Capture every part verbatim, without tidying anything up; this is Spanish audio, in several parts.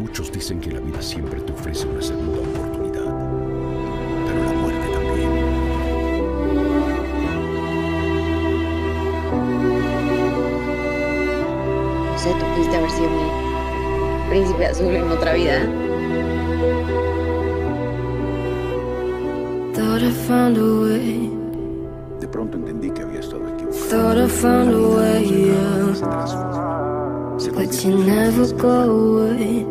Muchos dicen que la vida siempre te ofrece una segunda oportunidad, pero la muerte también. No sé, tú pudiste haber sido mi príncipe azul en otra vida. Thought I found a way. De pronto entendí que había estado equivocado. Thought I found a way out, Se transforma. Se but convierte you en never feliz. go away.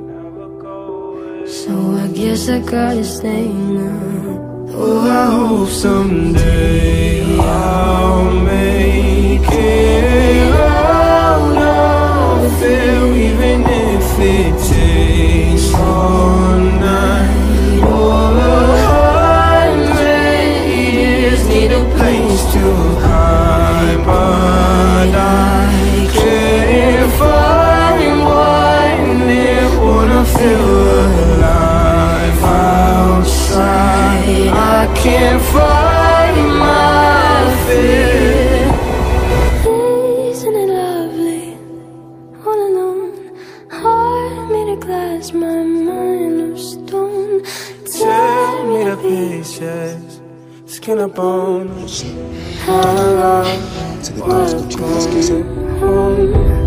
So I guess I gotta stay now. Oh, I hope someday I'll make it out of there, even if it takes all night or a hundred years. Need a place to hide, but I can't find one there. Wanna feel alive outside. I can't find my fear. Isn't it lovely? All alone, heart made of glass, my mind of stone. Tear me to pieces, skin and bone. How long Sé de todas las cuchillas que hice. home?